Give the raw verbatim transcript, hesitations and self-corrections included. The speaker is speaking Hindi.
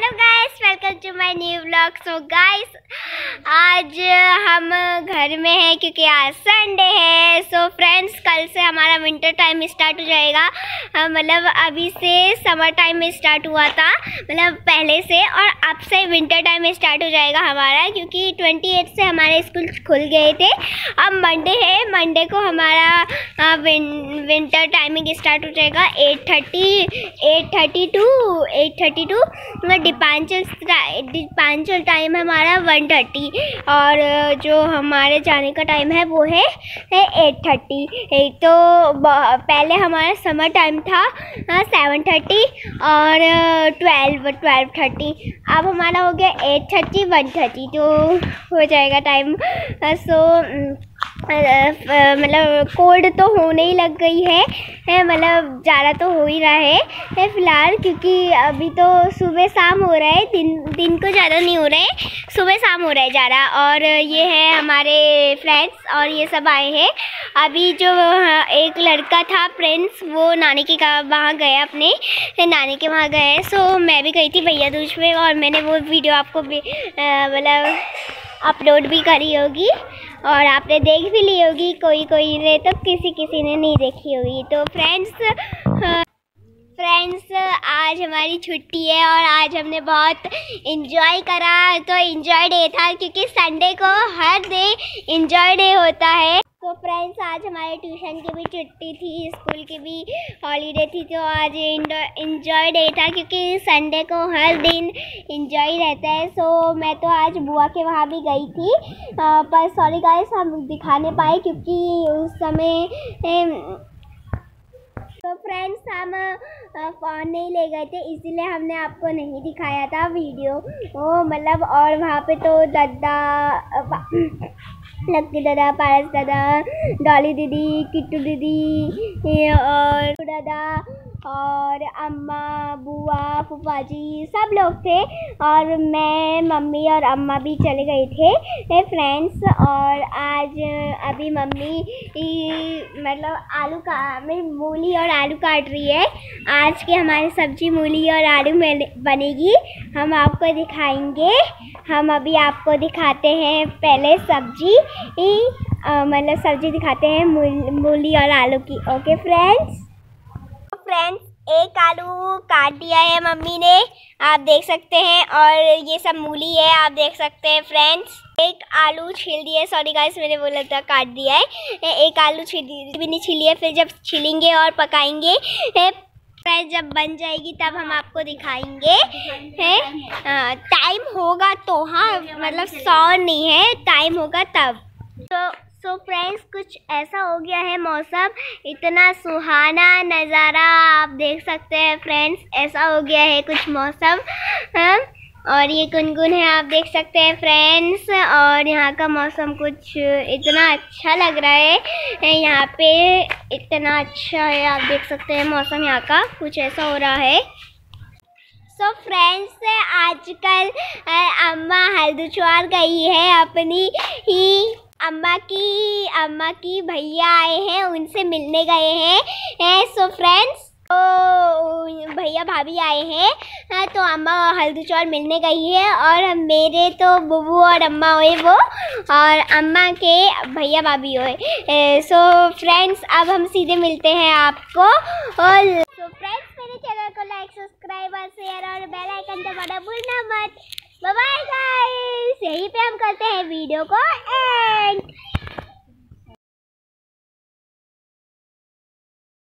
Hello guys, welcome to my new vlog. So guys, आज हम घर में हैं क्योंकि आज संडे है। सो फ्रेंड्स, कल से हमारा विंटर टाइम स्टार्ट हो जाएगा। मतलब अभी से समर टाइम में स्टार्ट हुआ था, मतलब पहले से, और अब से विंटर टाइम में स्टार्ट हो जाएगा हमारा, क्योंकि अट्ठाईस से हमारे स्कूल खुल गए थे। अब मंडे है, मंडे को हमारा विन, विंटर टाइमिंग स्टार्ट हो जाएगा eight thirty eight thirty two eight thirty two डिपांचल डिपांचल टाइम है हमारा वन थर्टी, और जो हमारे जाने का टाइम है वो है एट थर्टी। तो पहले हमारा समर टाइम था सेवन थर्टी और ट्वेल्व ट्वेल्व थर्टी। अब हमारा हो गया एट थर्टी वन थर्टी, तो हो जाएगा टाइम। सो मतलब कोल्ड तो होने ही लग गई है, मतलब ज़्यादा तो हो ही रहा है फ़िलहाल, क्योंकि अभी तो सुबह शाम हो रहा है, दिन दिन को ज़्यादा नहीं हो रहा है, सुबह शाम हो रहा है ज़्यादा। और ये है हमारे फ्रेंड्स और ये सब आए हैं। अभी जो एक लड़का था प्रिंस, वो नानी के वहाँ गया, अपने नानी के वहाँ गए। सो मैं भी गई थी भैया दूज में, और मैंने वो वीडियो आपको भी मतलब अपलोड भी करी होगी और आपने देख भी ली होगी, कोई कोई ने तो किसी किसी ने नहीं देखी होगी। तो फ्रेंड्स फ्रेंड्स आज हमारी छुट्टी है और आज हमने बहुत इंजॉय करा। तो इंजॉय डे था, क्योंकि संडे को हर डे इंजॉय डे होता है। तो फ्रेंड्स आज हमारे ट्यूशन की भी छुट्टी थी, स्कूल की भी हॉलीडे थी, तो आज इंजॉय डे था, क्योंकि संडे को हर दिन इंजॉय रहता है। सो मैं तो आज बुआ के वहाँ भी गई थी, आ, पर सॉरी गाइस हम दिखा नहीं पाए क्योंकि उस समय ए, तो फ्रेंड्स हम फ़ोन नहीं ले गए थे, इसीलिए हमने आपको नहीं दिखाया था वीडियो ओ मतलब। और वहाँ पे तो दादा, लक्की दादा, पारस दादा, डॉली दीदी, किट्टू दीदी और दादा और अम्मा, बुआ, फूफा जी सब लोग थे, और मैं, मम्मी और अम्मा भी चले गए थे फ्रेंड्स। और आज अभी मम्मी मतलब आलू का मूली और आलू काट रही है। आज की हमारी सब्जी मूली और आलू में बनेगी, हम आपको दिखाएंगे। हम अभी आपको दिखाते हैं पहले सब्जी, मतलब सब्जी दिखाते हैं मूली और आलू की। ओके फ्रेंड्स फ्रेंड्स एक आलू काट दिया है मम्मी ने, आप देख सकते हैं, और ये सब मूली है, आप देख सकते हैं फ्रेंड्स। एक आलू छील दिया है, सॉरी गाइस मैंने वो लगता काट दिया है, एक आलू छील भी नहीं छीली है। फिर जब छीलेंगे और पकाएंगे, जब बन जाएगी तब हम आपको दिखाएंगे। है टाइम होगा तो, हाँ मतलब सौ नहीं है, टाइम होगा तब। तो सो फ्रेंड्स कुछ ऐसा हो गया है मौसम, इतना सुहाना नज़ारा आप देख सकते हैं फ्रेंड्स, ऐसा हो गया है कुछ मौसम। हाँ? और ये गुनगुन है, आप देख सकते हैं फ्रेंड्स। और यहाँ का मौसम कुछ इतना अच्छा लग रहा है, यहाँ पे इतना अच्छा है, आप देख सकते हैं मौसम यहाँ का कुछ ऐसा हो रहा है। सो so फ्रेंड्स आजकल अम्मा हल्दुचवार गई है अपनी ही, अम्मा की अम्मा की भैया आए हैं, उनसे मिलने गए हैं। सो फ्रेंड्स तो भैया भाभी आए हैं, तो अम्मा हल्दुचौर मिलने गई है, और मेरे तो बुबू और अम्मा हुए वो, और अम्मा के भैया भाभी हुए। सो फ्रेंड्स अब हम सीधे मिलते हैं आपको। और सो फ्रेंड्स मेरे चैनल को लाइक, सब्सक्राइब और शेयर और बेल आइकन दबाना भूलना मत। बाय बाय गाइस, यहीं पे हम करते हैं वीडियो को एंड।